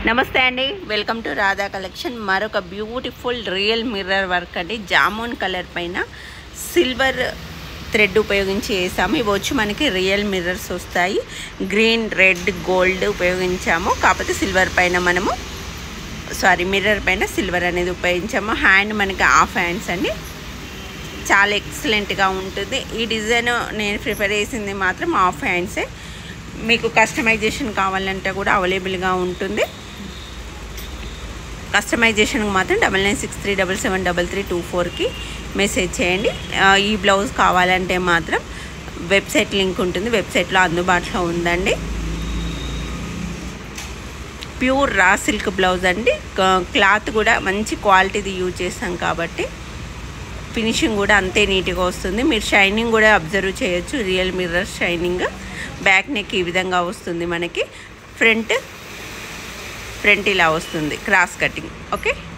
నమస్తే అండి, welcome to Radha collection. మరొక బ్యూటిఫుల్ రియల్ మిర్రర్ వర్క్ అండి. జామున్ కలర్ పైన సిల్వర్ థ్రెడ్ ఉపయోగించి వేసాము. ఇవి వచ్చి మనకి రియల్ మిర్రర్స్ వస్తాయి. గ్రీన్, రెడ్, గోల్డ్ ఉపయోగించాము. కాకపోతే సిల్వర్ పైన మిర్రర్ పైన సిల్వర్ అనేది ఉపయోగించాము. హ్యాండ్ మనకి హాఫ్ హ్యాండ్స్ అండి. చాలా ఎక్సలెంట్గా ఉంటుంది. ఈ డిజైన్ నేను ప్రిఫర్ చేసింది మాత్రం హాఫ్ హ్యాండ్సే. మీకు కస్టమైజేషన్ కావాలంటే కూడా అవైలబుల్గా ఉంటుంది. కస్టమైజేషన్కి మాత్రం 9963773324కి మెసేజ్ చేయండి. ఈ బ్లౌజ్ కావాలంటే మాత్రం వెబ్సైట్ లింక్ ఉంటుంది, వెబ్సైట్లో అందుబాటులో ఉందండి. ప్యూర్ రా సిల్క్ బ్లౌజ్ అండి. క్లాత్ కూడా మంచి క్వాలిటీది యూజ్ చేస్తాం కాబట్టి ఫినిషింగ్ కూడా అంతే నీట్గా వస్తుంది. మీరు షైనింగ్ కూడా అబ్జర్వ్ చేయొచ్చు. Real mirror shining. Back neck ఈ విధంగా వస్తుంది మనకి. ఫ్రంట్ ఇలా వస్తుంది, క్రాస్ కటింగ్. ఓకే.